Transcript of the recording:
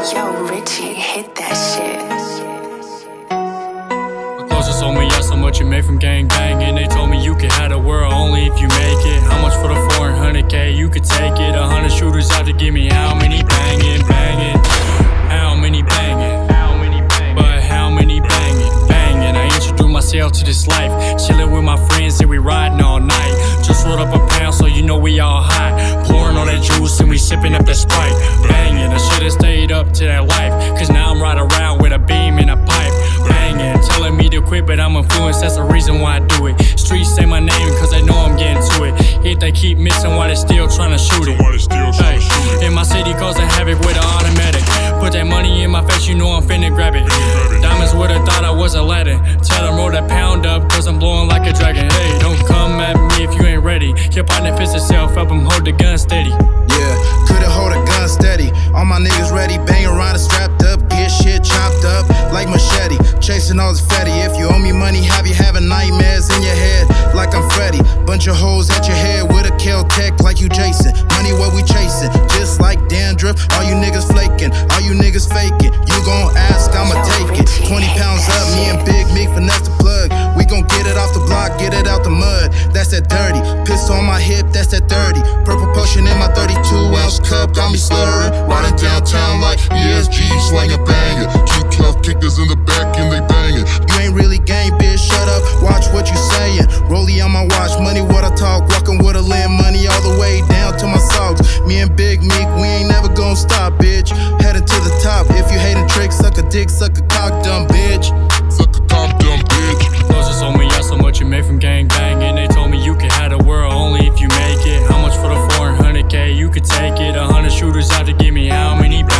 Yo, Richie, hit that shit. My closest told me yes, how much you made from gang banging. They told me you could have the world only if you make it. How much for the 400K, you could take it. 100 shooters out to give me how many banging? How many banging? But how many banging? I introduced myself to this life, chilling with my friends and we riding all night. Just rolled up a pound so you know we all hot, pouring all that juice and we sipping up that Sprite. Banging, I should've stayed up to that life, cause now I'm riding around with a beam and a pipe. Banging, telling me to quit but I'm influenced, that's the reason why I do it. Streets say my name cause they know I'm getting to it. If they keep missing while they still trying to shoot it. Hey, in my city causing havoc with an automatic. Put that money in my face, you know I'm finna grab it. Diamonds would've thought I was Aladdin. Tell them roll that pound up cause I'm blowing like a dragon. Hey, don't come at me if you ain't ready. Your partner pissed himself up, I'm hold the gun steady. Yeah, couldn't hold a gun steady. All my niggas ready, bang around and strapped up. Get shit chopped up like machete. Chasing all this fatty. If you owe me money, have you having nightmares in your head like I'm Freddy? Bunch of hoes at your head with a Kel-Tec like you Jason. Money what we chasing, just like dandruff. All you niggas flaking, all you niggas faking. You gon' ask, I'ma take it. 20 pounds up, me and Big Meek finesse the plug. We gon' get it off the block, get it out the mud. That's that dirty. Pistol on my hip, that's that 30. Purple potion in my 32-ounce cup, got me slurring. Riding downtown like ESG, slanging banger. 2 tough kickers in the back and they banging. You ain't really gang, bitch, shut up, watch what you saying. Rollie on my watch, money what I talk. Walking with a limb, money all the way down to my socks. Me and Big Meek, we ain't never gon' stop, bitch. Heading to the top, if you hating tricks, suck a dick, suck a cock, dumb bitch. Suck a cock, dumb bitch. Closest told me yes, how much you made from gang banging. They told me you could have the world only if you make it. How much for the 400K, you could take it. 100 shooters out to give me how many